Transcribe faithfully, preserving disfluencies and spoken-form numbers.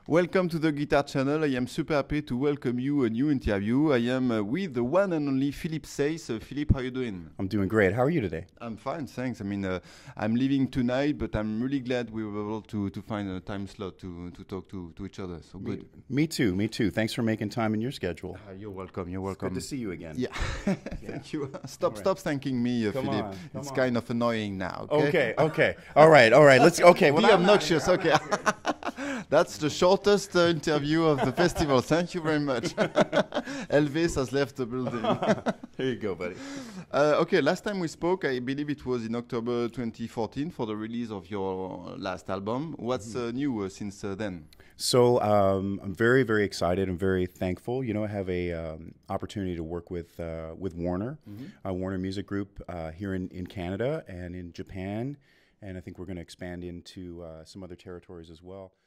Welcome to the Guitar Channel. I am super happy to welcome you a new interview. I am uh, with the one and only Philippe Seyss. Uh, Philippe, how are you doing? I'm doing great. How are you today? I'm fine, thanks. I mean, uh, I'm leaving tonight, but I'm really glad we were able to, to find a time slot to, to talk to, to each other. So Me, good. me too, me too. Thanks for making time in your schedule. Uh, you're welcome, you're It's welcome. good to see you again. Yeah, thank you. Stop, All right. stop thanking me, uh, Come Philippe. on, come it's on. kind of annoying now. Okay, Okay, okay. All right, all right. Let's, okay. Well, Be I'm not obnoxious, here. okay. That's the shortest uh, interview of the festival. Thank you very much. Elvis has left the building. There you go, buddy. Uh, okay, last time we spoke, I believe it was in October twenty fourteen for the release of your last album. What's uh, new uh, since uh, then? So um, I'm very, very excited. I'm very thankful. You know, I have a um, opportunity to work with uh, with Warner, Mm-hmm. uh, Warner Music Group uh, here in, in Canada and in Japan, and I think we're going to expand into uh, some other territories as well.